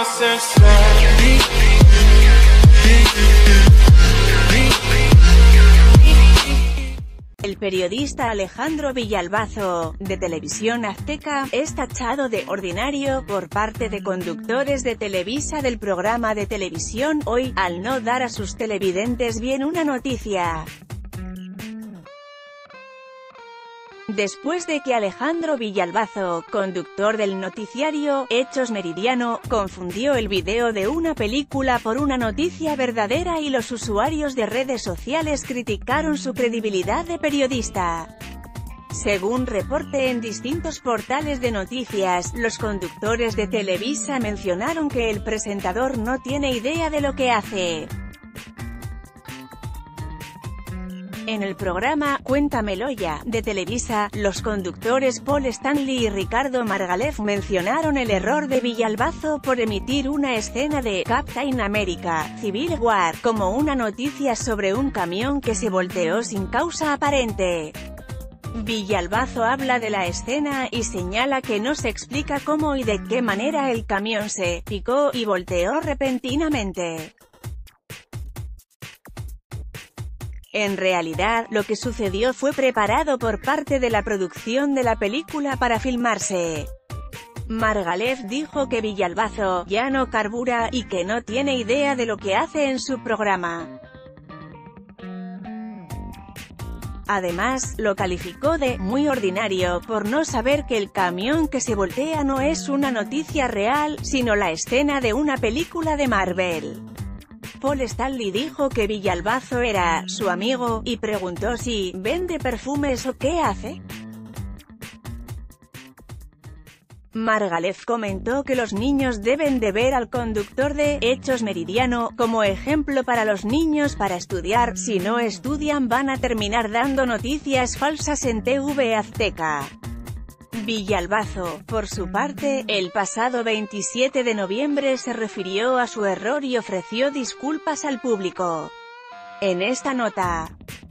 El periodista Alejandro Villalbazo, de Televisión Azteca, es tachado de ordinario por parte de conductores de Televisa del programa de televisión Hoy, al no dar a sus televidentes bien una noticia. Después de que Alejandro Villalbazo, conductor del noticiario Hechos Meridiano, confundió el video de una película por una noticia verdadera y los usuarios de redes sociales criticaron su credibilidad de periodista. Según reporte en distintos portales de noticias, los conductol de Televisa mencionaron que el presentador no tiene idea de lo que hace. En el programa Cuéntamelo Ya, de Televisa, los conductores Paul Stanley y Ricardo Margalef mencionaron el error de Villalbazo por emitir una escena de Captain America: Civil War como una noticia sobre un camión que se volteó sin causa aparente. Villalbazo habla de la escena y señala que no se explica cómo y de qué manera el camión se picó y volteó repentinamente. En realidad, lo que sucedió fue preparado por parte de la producción de la película para filmarse. Margalef dijo que Villalbazo ya no carbura y que no tiene idea de lo que hace en su programa. Además, lo calificó de «muy ordinario» por no saber que el camión que se voltea no es una noticia real, sino la escena de una película de Marvel. Paul Stanley dijo que Villalbazo era su amigo, y preguntó si «vende perfumes o qué hace». Margalef comentó que los niños deben de ver al conductor de Hechos Meridiano como ejemplo para los niños para estudiar. Si no estudian van a terminar dando noticias falsas en TV Azteca. Villalbazo, por su parte, el pasado 27 de noviembre se refirió a su error y ofreció disculpas al público. En esta nota,